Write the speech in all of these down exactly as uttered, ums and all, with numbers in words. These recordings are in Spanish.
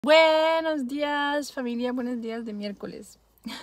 Buenos días, familia, buenos días de miércoles.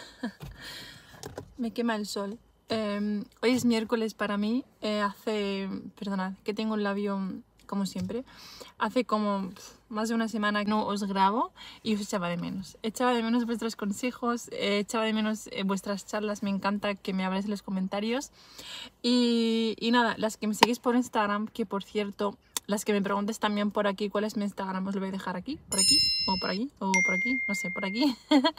Me quema el sol. Eh, hoy es miércoles para mí. Eh, hace, perdonad, que tengo el labio como siempre. Hace como pff, más de una semana que no os grabo y os echaba de menos. Echaba de menos vuestros consejos, eh, echaba de menos eh, vuestras charlas. Me encanta que me habléis en los comentarios. Y, y nada, las que me seguís por Instagram, que por cierto... Las que me preguntes también por aquí cuál es mi Instagram, os lo voy a dejar aquí, por aquí, o por aquí, o por aquí, no sé, por aquí.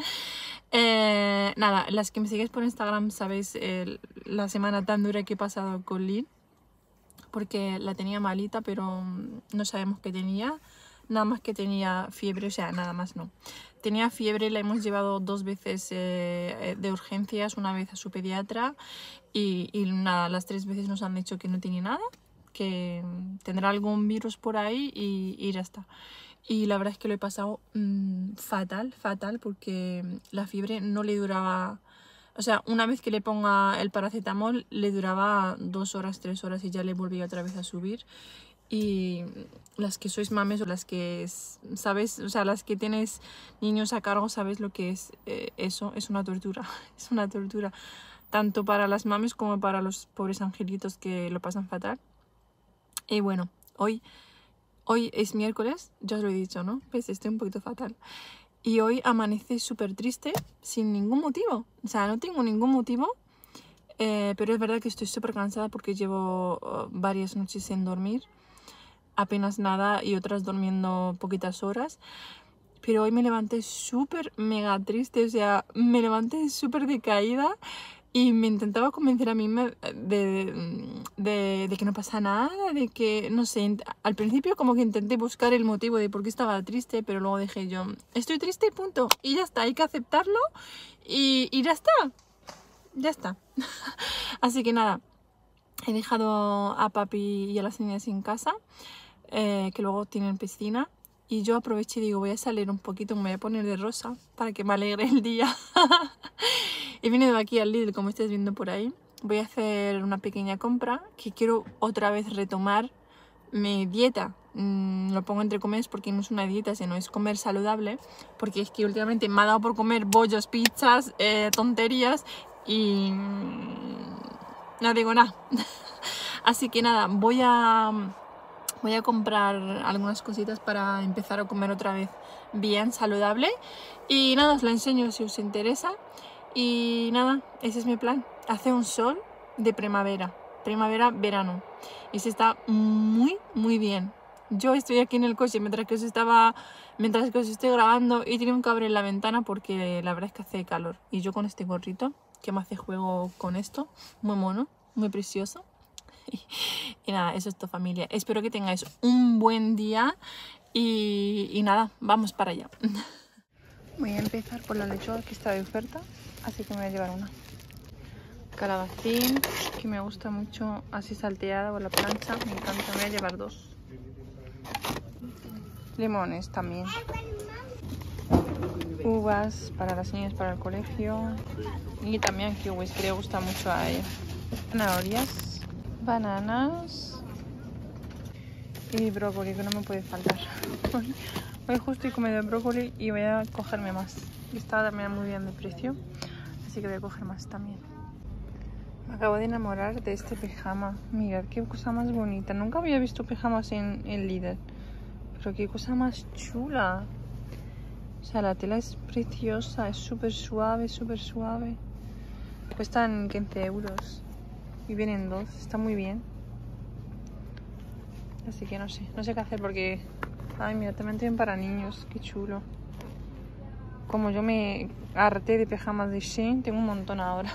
eh, nada, las que me sigues por Instagram sabéis eh, la semana tan dura que he pasado con Lynn, porque la tenía malita, pero no sabemos qué tenía, nada más que tenía fiebre, o sea, nada más no. Tenía fiebre, la hemos llevado dos veces eh, de urgencias, una vez a su pediatra y, y nada, las tres veces nos han dicho que no tiene nada, que tendrá algún virus por ahí y, y ya está. Y la verdad es que lo he pasado mmm, fatal, fatal, porque la fiebre no le duraba... O sea, una vez que le ponga el paracetamol le duraba dos horas, tres horas y ya le volvía otra vez a subir. Y las que sois mames o las que sabes, o sea, las que tienes niños a cargo, sabes lo que es eh, eso, es una tortura, es una tortura. Tanto para las mames como para los pobres angelitos que lo pasan fatal. Y bueno, hoy, hoy es miércoles, ya os lo he dicho, ¿no? Pues estoy un poquito fatal. Y hoy amanece súper triste, sin ningún motivo. O sea, no tengo ningún motivo, eh, pero es verdad que estoy súper cansada porque llevo uh, varias noches sin dormir. Apenas nada y otras durmiendo poquitas horas. Pero hoy me levanté súper mega triste, o sea, me levanté súper decaída. Y me intentaba convencer a mí de, de, de, de que no pasa nada, de que, no sé, al principio como que intenté buscar el motivo de por qué estaba triste, pero luego dije yo, estoy triste y punto, y ya está, hay que aceptarlo y, y ya está, ya está. Así que nada, he dejado a papi y a las niñas en casa, eh, que luego tienen piscina. Y yo aproveché y digo, voy a salir un poquito, me voy a poner de rosa para que me alegre el día. He venido aquí al Lidl, como estáis viendo por ahí. Voy a hacer una pequeña compra, que quiero otra vez retomar mi dieta. Mm, lo pongo entre comillas porque no es una dieta, sino es comer saludable. Porque es que últimamente me ha dado por comer bollos, pizzas, eh, tonterías y mm, no digo nada. Así que nada, voy a... Voy a comprar algunas cositas para empezar a comer otra vez bien saludable. Y nada, os lo enseño si os interesa. Y nada, ese es mi plan. Hace un sol de primavera, primavera-verano. Y se está muy, muy bien. Yo estoy aquí en el coche mientras que os estaba, mientras que os estoy grabando y tengo que abrir la ventana porque la verdad es que hace calor. Y yo con este gorrito que me hace juego con esto, muy mono, muy precioso. Y nada, eso es todo, familia. Espero que tengáis un buen día y, y nada, vamos para allá. Voy a empezar por la lechuga que está de oferta, así que me voy a llevar una. Calabacín, que me gusta mucho así salteada o la plancha, me encanta, me voy a llevar dos. Limones también. Uvas para las niñas para el colegio y también kiwis, que le gusta mucho a ella. Zanahorias. Bananas y brócoli, que no me puede faltar. Hoy, hoy justo he comido brócoli y voy a cogerme más. Está también muy bien de precio, así que voy a coger más también. Me acabo de enamorar de este pijama. Mirad qué cosa más bonita. Nunca había visto pijamas en el Lidl, pero qué cosa más chula. O sea, la tela es preciosa, es súper suave, súper suave. Cuestan quince euros. Y vienen dos, está muy bien. Así que no sé, no sé qué hacer porque... Ay, mira, también tienen para niños, qué chulo. Como yo me harté de pijamas de Shein, tengo un montón ahora.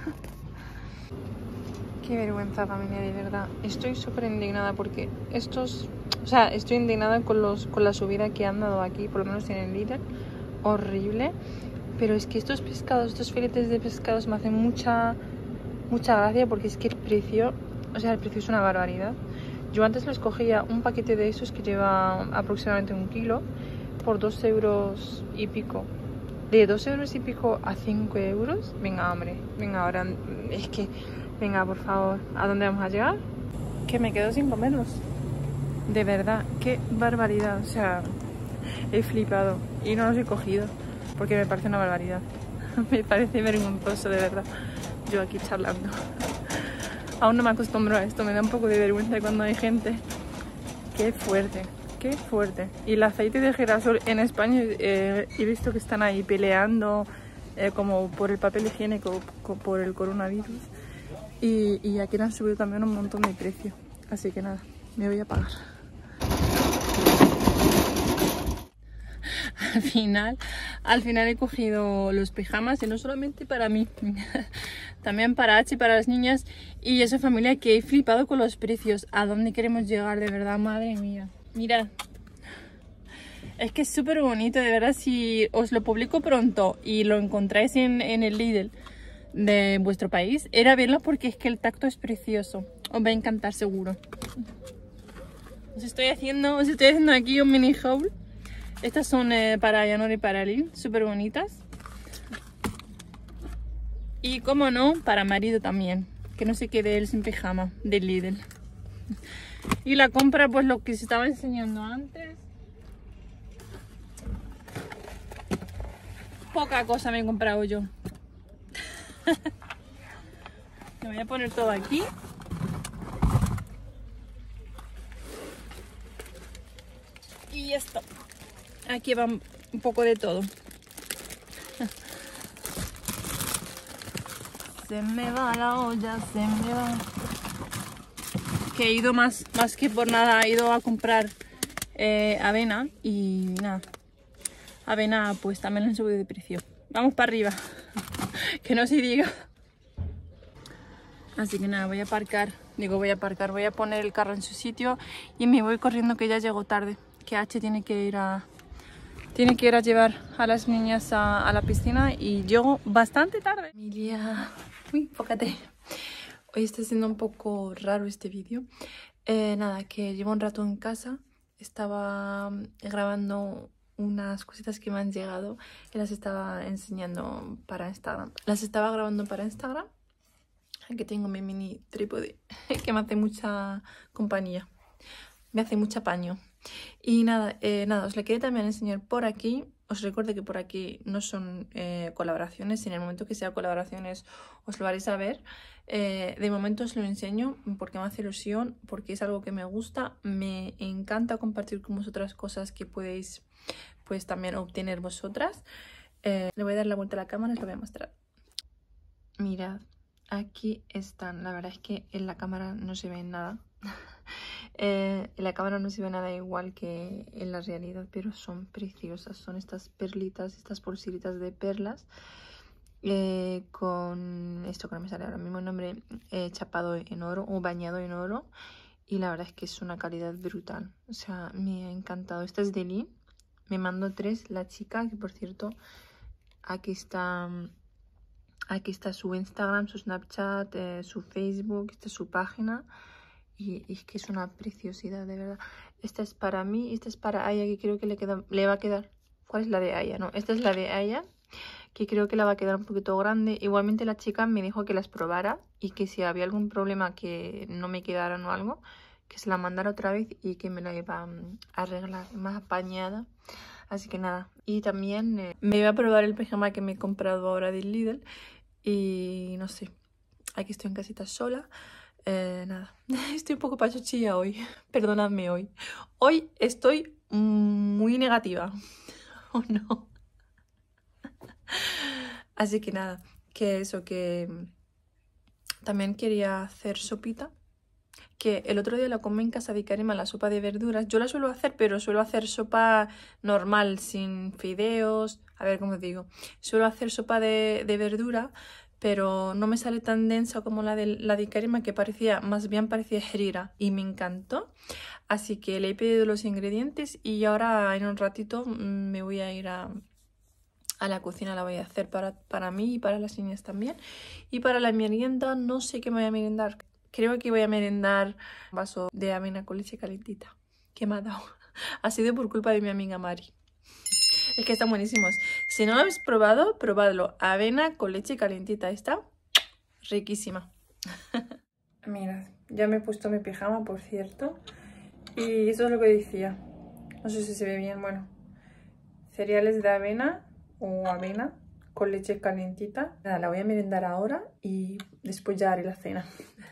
Qué vergüenza, familia, de verdad. Estoy súper indignada porque estos... O sea, estoy indignada con, los, con la subida que han dado aquí, por lo menos en el Lidl. Horrible. Pero es que estos pescados, estos filetes de pescados me hacen mucha... Mucha gracia porque es que el precio, o sea, el precio es una barbaridad. Yo antes les cogía un paquete de esos que lleva aproximadamente un kilo por dos euros y pico. De dos euros y pico a cinco euros. Venga, hombre, venga, ahora, es que, venga, por favor, ¿a dónde vamos a llegar? Que me quedo sin comerlos. De verdad, qué barbaridad, o sea, He flipado y no los he cogido porque me parece una barbaridad. Me parece vergonzoso, de verdad. Yo aquí charlando. Aún no me acostumbro a esto, me da un poco de vergüenza cuando hay gente. Qué fuerte, qué fuerte. Y el aceite de girasol en España eh, he visto que están ahí peleando eh, como por el papel higiénico, por el coronavirus. Y, y aquí le han subido también un montón de precio. Así que nada, me voy a pagar. Al final, al final he cogido los pijamas y no solamente para mí, también para H y para las niñas y esa familia, que he flipado con los precios. ¿A dónde queremos llegar, de verdad? Madre mía. Mirad, es que es súper bonito, de verdad. Si os lo publico pronto y lo encontráis en, en el Lidl de vuestro país, era verlo porque es que el tacto es precioso. Os va a encantar seguro. Os estoy haciendo, os estoy haciendo aquí un mini haul. Estas son eh, para Yanor y para Lynn, súper bonitas. Y como no, para marido también, que no se quede él sin pijama, del Lidl. Y la compra, pues lo que se estaba enseñando antes. Poca cosa me he comprado yo. Me voy a poner todo aquí. Y esto. Aquí va un poco de todo. Se me va la olla, se me va. Que he ido más, más que por nada, he ido a comprar eh, avena y nada. Avena pues también lo han subido de precio. Vamos para arriba. Que no se diga. Así que nada, voy a aparcar. Digo, voy a aparcar, voy a poner el carro en su sitio y me voy corriendo que ya llego tarde. Que H tiene que ir a... Tiene que ir a llevar a las niñas a, a la piscina y llego bastante tarde. Emilia, uy, enfócate. Hoy está siendo un poco raro este vídeo. Eh, nada, que llevo un rato en casa. Estaba grabando unas cositas que me han llegado y las estaba enseñando para Instagram. Las estaba grabando para Instagram. Aquí tengo mi mini trípode que me hace mucha compañía. Me hace mucha paño. Y nada, eh, nada, os la quería también enseñar por aquí. Os recuerdo que por aquí no son eh, colaboraciones. En el momento que sea colaboraciones os lo haréis saber. Eh, de momento os lo enseño porque me hace ilusión, porque es algo que me gusta. Me encanta compartir con vosotras cosas que podéis pues también obtener vosotras. Eh, le voy a dar la vuelta a la cámara y os lo voy a mostrar. Mirad, aquí están. La verdad es que en la cámara no se ve nada. Eh, en la cámara no se ve nada igual que en la realidad, pero son preciosas. Son estas perlitas, estas pulseritas de perlas eh, con esto que no me sale ahora mismo el nombre, eh, chapado en oro o bañado en oro. Y la verdad es que es una calidad brutal. O sea, me ha encantado. Esta es de Lee. Me mandó tres la chica, que por cierto, aquí está... Aquí está su Instagram, su Snapchat, eh, su Facebook, esta es su página. Y, y es que es una preciosidad, de verdad. Esta es para mí, esta es para Aya, que creo que le, queda, le va a quedar... ¿Cuál es la de Aya? No, esta es la de Aya, que creo que la va a quedar un poquito grande. Igualmente la chica me dijo que las probara y que si había algún problema que no me quedaran o algo, que se la mandara otra vez y que me la iba a arreglar más apañada. Así que nada. Y también eh, me iba a probar el pijama que me he comprado ahora del Lidl. Y no sé, aquí estoy en casita sola. Eh, nada, estoy un poco pachuchilla hoy. Perdonadme hoy. Hoy estoy muy negativa. ¿O no? Así que nada, que eso, que también quería hacer sopita. Que el otro día la comí en casa de Karima, la sopa de verduras. Yo la suelo hacer, pero suelo hacer sopa normal, sin fideos. A ver, ¿cómo digo? Suelo hacer sopa de, de verdura, pero no me sale tan densa como la de, la de Karima, que parecía, más bien parecía herida. Y me encantó. Así que le he pedido los ingredientes y ahora en un ratito me voy a ir a... a la cocina. La voy a hacer para, para mí y para las niñas también. Y para la merienda no sé qué me voy a merendar. Creo que voy a merendar un vaso de avena con leche calentita que me ha dado. Ha sido por culpa de mi amiga Mari. Es que están buenísimos. Si no lo habéis probado, probadlo. Avena con leche calentita. Está riquísima. Mirad, ya me he puesto mi pijama, por cierto. Y eso es lo que decía. No sé si se ve bien, bueno. cereales de avena o avena con leche calentita. Nada, la voy a merendar ahora y después ya haré la cena.